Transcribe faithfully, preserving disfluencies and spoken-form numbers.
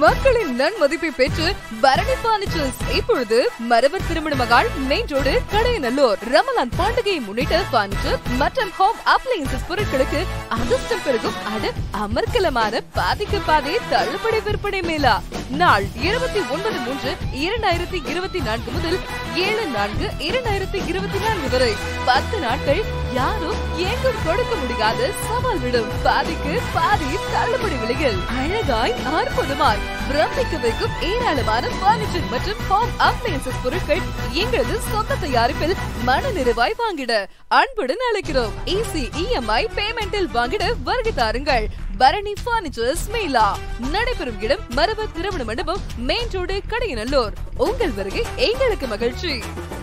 மக்களின் நன்மதிப்பை பெற்று பரணி பர்னிச்சர்ஸ் இப்பொழுது மரவர் திருமண மகால் மெயின் ரோடு கடையநல்லூர். ரமலான் பண்டிகையை முன்னிட்டு பர்னிச்சர் மற்றும் ஹோம் அப்ளையன்சஸ் பொருட்களுக்கு அதிர்ஷ்டம் பெருகும் அது அமர்க்கலமான பாதிக்கு பாதி தள்ளுபடி விற்பனை மேளா. நாள் இருபத்தி ஒன்பது மூன்று இரண்டாயிரத்தி இருபத்தி நான்கு முதல் ஏழு நான்கு இரண்டாயிரத்தி இருபத்தி நான்கு வரை பத்து நாட்கள் யாரும் எங்கும் கொடுக்க முடியாத சவால் விடும் பாதிக்கு பாதி தள்ளுபடி விலையில் அழகாய் அற்புதமாய் பிரமிக்க வைக்கும் ஏராளமான பர்னிச்சர் மற்றும் ஹோம் அப்ளையன்சஸ் பொருட்கள் எங்களது சொந்த தயாரிப்பில் மன நிறைவாய் வாங்கிட அன்புடன் அழைக்கிறோம். ஈஸி இஎம்ஐ பேமெண்டில் வாங்கிட வருகை தாருங்கள். பரணி பர்னிச்சர்ஸ் மேளா நடைபெறும் இடம் மரவர் திருமண மண்டபம், மெயின் ரோடு, கடையநல்லூர். உங்கள் வருகை எங்களுக்கு மகிழ்ச்சி.